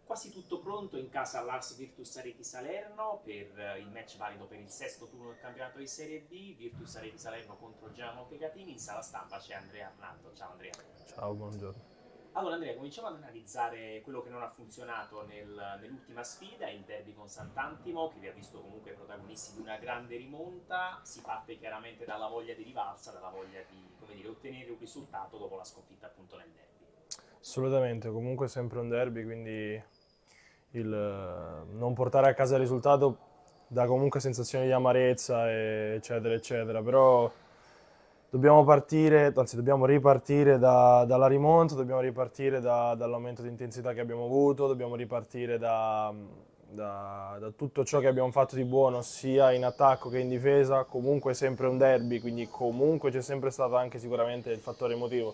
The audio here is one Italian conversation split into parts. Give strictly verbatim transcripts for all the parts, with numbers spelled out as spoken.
quasi tutto pronto in casa all'Ars Virtus Areti Salerno per il match valido per il sesto turno del campionato di Serie B, Virtus Areti Salerno contro Genoa Montecatini. In sala stampa c'è Andrea Arnaldo. Ciao Andrea. Ciao, buongiorno. Allora Andrea, cominciamo ad analizzare quello che non ha funzionato nel, nell'ultima sfida, il derby con Sant'Antimo, che vi ha visto comunque protagonisti di una grande rimonta. Si parte chiaramente dalla voglia di rivalsa, dalla voglia di, come dire, ottenere un risultato dopo la sconfitta appunto nel derby. Assolutamente, comunque è sempre un derby, quindi il non portare a casa il risultato dà comunque sensazioni di amarezza, eccetera, eccetera, però dobbiamo partire, anzi dobbiamo ripartire da, dalla rimonta, dobbiamo ripartire da, dall'aumento di intensità che abbiamo avuto, dobbiamo ripartire da, da, da tutto ciò che abbiamo fatto di buono sia in attacco che in difesa. Comunque è sempre un derby, quindi comunque c'è sempre stato anche sicuramente il fattore emotivo.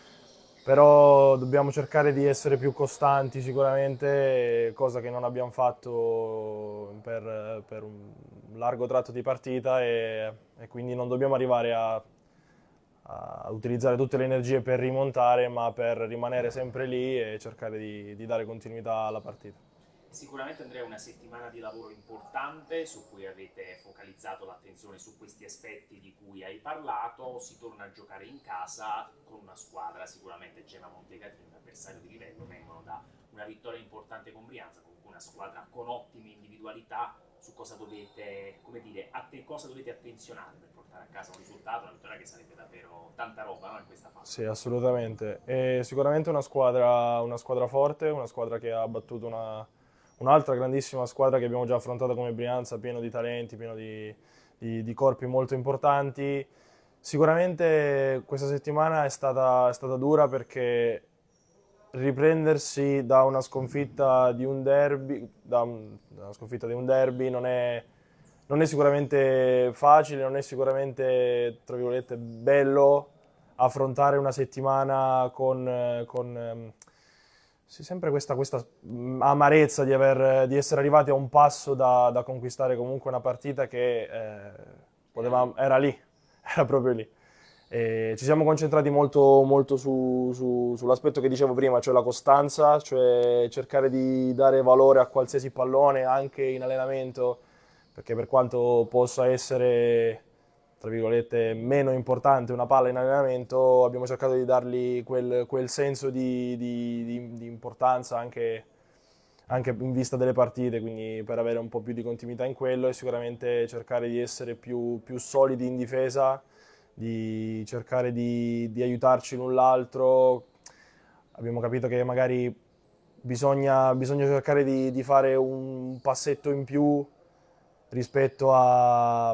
Però dobbiamo cercare di essere più costanti sicuramente, cosa che non abbiamo fatto per, per un largo tratto di partita e, e quindi non dobbiamo arrivare a, a utilizzare tutte le energie per rimontare, ma per rimanere sempre lì e cercare di, di dare continuità alla partita. Sicuramente Andrea è una settimana di lavoro importante su cui avete focalizzato l'attenzione su questi aspetti di cui hai parlato. Si torna a giocare in casa con una squadra, sicuramente Genoa Montecatini, un avversario di livello, vengono da una vittoria importante con Brianza, comunque una squadra con ottime individualità. Su cosa dovete, come dire, a te, cosa dovete attenzionare per portare a casa un risultato, una vittoria che sarebbe davvero tanta roba, no, in questa fase? Sì, assolutamente. È sicuramente una squadra, una squadra forte, una squadra che ha battuto una un'altra grandissima squadra che abbiamo già affrontato come Brianza, pieno di talenti, pieno di, di, di corpi molto importanti. Sicuramente questa settimana è stata, è stata dura perché riprendersi da una sconfitta di un derby, da, un, da una sconfitta di un derby non è, non è sicuramente facile, non è sicuramente, tra virgolette, bello affrontare una settimana con, con sì, sempre questa, questa amarezza di, aver, di essere arrivati a un passo da, da conquistare comunque una partita che eh, poteva, era lì, era proprio lì. E ci siamo concentrati molto, molto su, su, sull'aspetto che dicevo prima, cioè la costanza, cioè cercare di dare valore a qualsiasi pallone anche in allenamento, perché per quanto possa essere, tra virgolette, meno importante una palla in allenamento, abbiamo cercato di dargli quel, quel senso di, di, di, di importanza anche, anche in vista delle partite, quindi per avere un po' più di continuità in quello e sicuramente cercare di essere più, più solidi in difesa, di cercare di, di aiutarci l'un l'altro. Abbiamo capito che magari bisogna, bisogna cercare di, di fare un passetto in più rispetto a,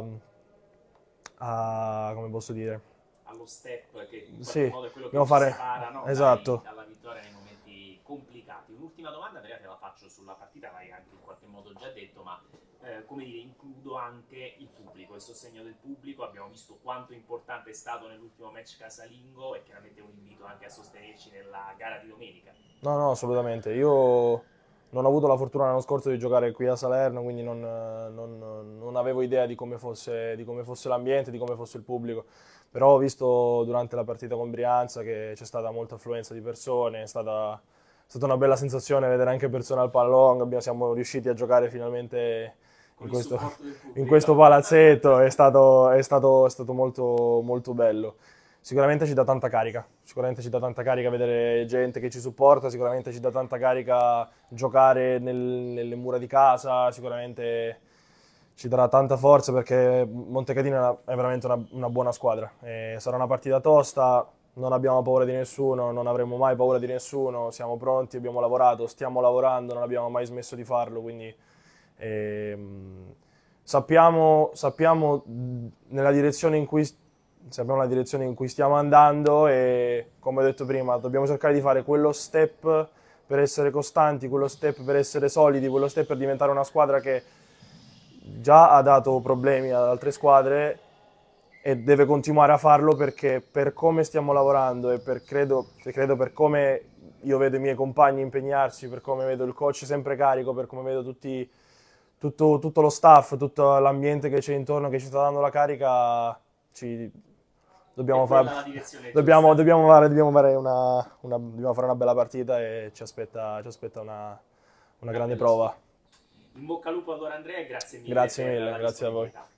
a come posso dire, allo step che in qualche sì, modo è quello che dobbiamo ci fare, separa, no, esatto. dai, dalla vittoria nei momenti complicati. Un'ultima domanda Andrea te la faccio sulla partita, l'hai anche in qualche modo già detto, ma eh, come dire, includo anche il pubblico, il sostegno del pubblico. Abbiamo visto quanto importante è stato nell'ultimo match casalingo e chiaramente un invito anche a sostenerci nella gara di domenica. No, no, assolutamente. Io non ho avuto la fortuna l'anno scorso di giocare qui a Salerno, quindi non, non- non avevo idea di come fosse, di come fosse l'ambiente, di come fosse il pubblico. Però ho visto durante la partita con Brianza che c'è stata molta affluenza di persone, è stata, è stata una bella sensazione vedere anche persone al pallone, abbiamo- siamo riusciti a giocare finalmente Con in il questo, supporto del in pubblico. questo palazzetto, è stato, è stato, è stato molto, molto bello. Sicuramente ci dà tanta carica, sicuramente ci dà tanta carica vedere gente che ci supporta, sicuramente ci dà tanta carica giocare nel- nelle mura di casa, sicuramente ci darà tanta forza perché Montecatini è, una- è veramente una, una buona squadra. E sarà una partita tosta, non abbiamo paura di nessuno, non avremo mai paura di nessuno, siamo pronti, abbiamo lavorato, stiamo lavorando, non abbiamo mai smesso di farlo, quindi ehm, sappiamo, sappiamo nella direzione in cui sappiamo la direzione in cui stiamo andando e come ho detto prima dobbiamo cercare di fare quello step per essere costanti, quello step per essere solidi, quello step per diventare una squadra che già ha dato problemi ad altre squadre e deve continuare a farlo perché per come stiamo lavorando e per credo, credo per come io vedo i miei compagni impegnarsi, per come vedo il coach sempre carico, per come vedo tutti, tutto, tutto lo staff, tutto l'ambiente che c'è intorno che ci sta dando la carica, ci, dobbiamo, È quella far, la direzione dobbiamo, giusta. dobbiamo, fare, dobbiamo, fare una, una, dobbiamo fare una bella partita e ci aspetta, ci aspetta una, una grande prova. In bocca al lupo allora Andrea e grazie mille. Grazie mille, grazie a voi.